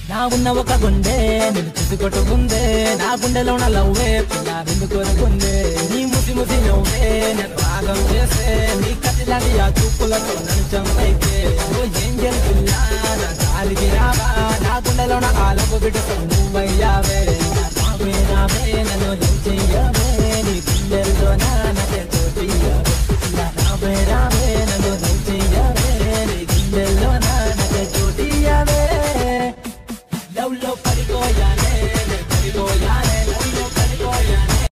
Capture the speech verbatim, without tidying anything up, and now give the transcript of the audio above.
నా ఉన్న ఒక గుండె నేను చూసి కొట్టుకుందే నా గుండెలో నా లవ్వే పిల్ల నిన్ను కోరుకుందే నీ ముసి ముసి నవ్వే నేను రాగం చేసే నీ కథలాంటి ఆ చూపులతో నన్ను చంపైతే ఓ ఏంజల్ పిల్ల నా గాలికి రావా నా గుండెలో నా ఆలపు బిడ్డతో నువ్వయ్యావే